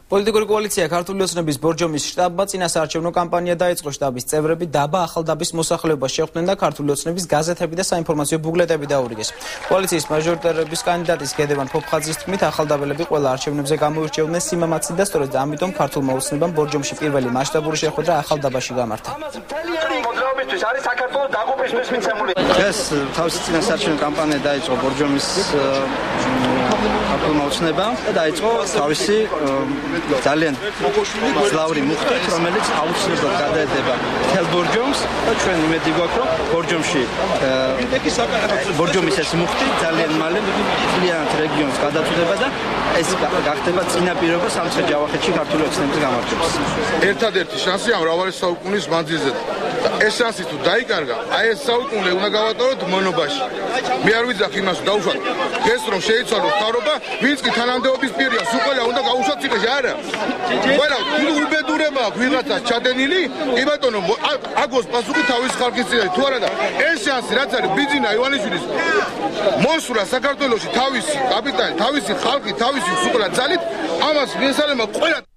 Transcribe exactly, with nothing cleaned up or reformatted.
პოლიტიკური კოალიცია ქართული ოცნების ბორჯომის შტაბმა წინასაარჩევნო კამპანია დაიწყო. შტაბის წევრები დაბა ახალდაბის მოსახლეობას შეხვდნენ და ქართული ოცნების გაზეთები და საინფორმაციო ბუკლეტები დაურიგეს. კოალიციის მაჟორიტარობის კანდიდატის გედევან ფოფხაძის თქმით, ახალდაბელები ყველა არჩევნებზე გამოირჩეოდნენ სიმამაცით და სწორედ ამიტომ ქართულმა ოცნებამ ბორჯომში პირველი მასშტაბური შეხვედრა ახალდაბაში გამართა. ეს თავისი წინასაარჩევნო კამპანია დაიწყო ბორჯომის ქართულმა ოცნებამ და დაიწყო თავისი ძალიან მძლავრი მუხტით, რომელიც აუცილებლად გადაედება მთელ ბორჯომს და ჩვენ იმედი გვაქვს, რომ ბორჯომში ბორჯომის ეს მუხტი ძალიან მალე მთლიანად რეგიონს გადაწყვეტება და ეს გახდება წინაპირობა სამცხე ჯავახეთში ქართული ოცნების გამარჯვებას. ერთადერთი შანსია მრავალი საუკუნის მანძილზე. ეს შანსი თუ დაიკარგა, აი ეს საუკუნე უნდა გავატაროთ მონობაში. მე არ ვიძახ იმას დაუშვათ. ეს რომ შეიცვალოს თავრობა, ვინც კი თანამდებობის პირია, სულ ყველა უნდა გაუშვათ ციხეში, არა. ყველა თუ უბედურება აქვს ვიღაცას ჩადენილი, კი ბატონო, აგოს პასუხი თავის ხალხის წინაშე. თუ არა და ეს შანსი რაც არის ბიძინა ივანიშვილის მოსვლა საქართველოში თავისი კაპიტალი, თავისი ხალხი, თავისი სულ ყველა ძალით, ამას მიესალმა ყველა